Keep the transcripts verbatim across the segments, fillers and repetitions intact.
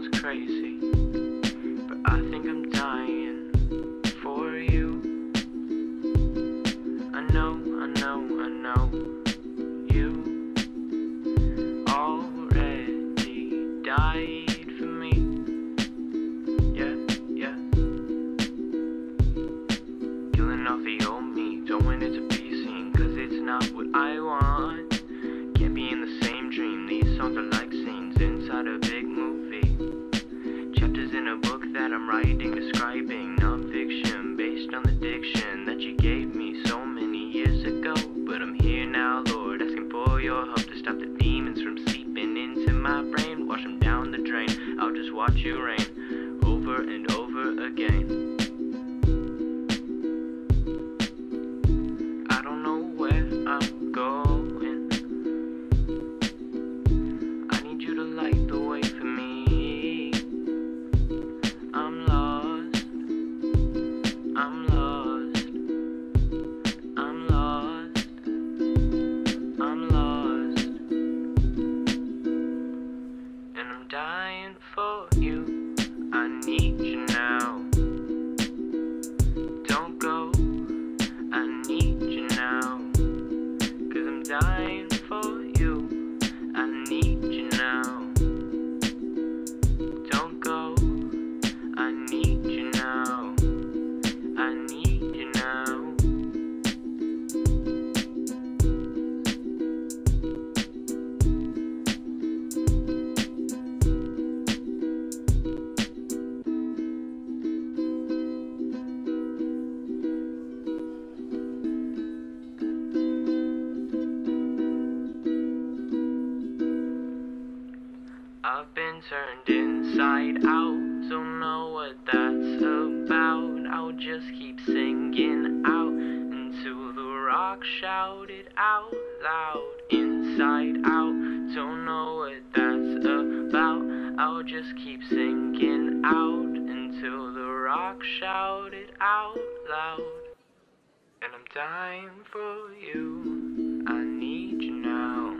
sounds crazy, but I think I'm dying for you. I know, I know, I know you already died for me. Yeah, yeah. Killing off the old me, don't want it to be seen, cause it's not what I want. Can't be in the same dream, these songs are like scenes inside a big movie. Chapters in a book that I'm writing, describing nonfiction based on the diction that you gave me so many years ago. But I'm here now, Lord, asking for your help to stop the demons from seeping into my brain. Wash them down the drain, I'll just watch you rain over and over again. I don't know where I'm going, I need you to light the way for me. I'm lost, I'm lost, I'm lost, I'm lost, and I'm dying for you. I need you now, don't go, I need you now, cause I'm dying for you. I need you now, don't go, I need you now, I need you now. I've been turned inside out, don't know what that's about. I'll just keep singing out until the rock shout it out loud. Inside out, don't know what that's about. I'll just keep singing out until the rock shout it out loud. And I'm dying for you, I need you now,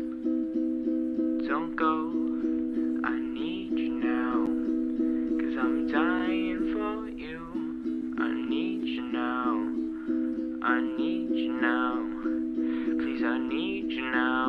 don't go, I need you now, cause I'm dying for you. I need you now, I need you now, please I need you now.